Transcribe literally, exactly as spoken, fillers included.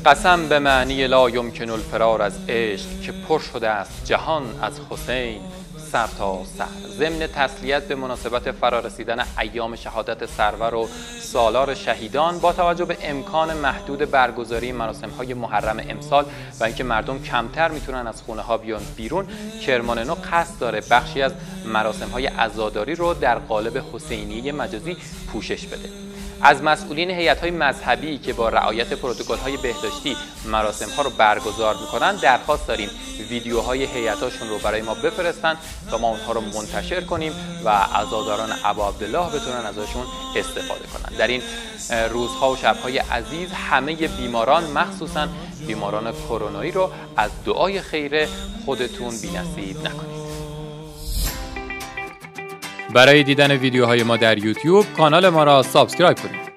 قسم به معنی لا یمکن الفرار از عشق که پر شده است جهان از حسین سر تا سر. ضمن تسلیت به مناسبت فرارسیدن ایام شهادت سرور و سالار شهیدان، با توجه به امکان محدود برگزاری مراسم‌های محرم امسال و اینکه مردم کمتر میتونن از خونه ها بیان بیرون، کرمانشاه قصد داره بخشی از مراسم‌های عزاداری رو در قالب حسینیه مجازی پوشش بده. از مسئولین هیئت‌های مذهبی که با رعایت پروتکل‌های بهداشتی مراسم‌ها رو برگزار می‌کنن درخواست داریم ویدیوهای هیئت‌هاشون رو برای ما بفرستن تا ما اونها رو منتشر کنیم و عزاداران ابا عبدالله بتونن ازشون استفاده کنن. در این روزها و شب‌های عزیز همه بیماران، مخصوصاً بیماران کرونایی رو از دعای خیر خودتون بی‌نصیب نکنید. برای دیدن ویدیوهای ما در یوتیوب کانال ما را سابسکرایب کنید.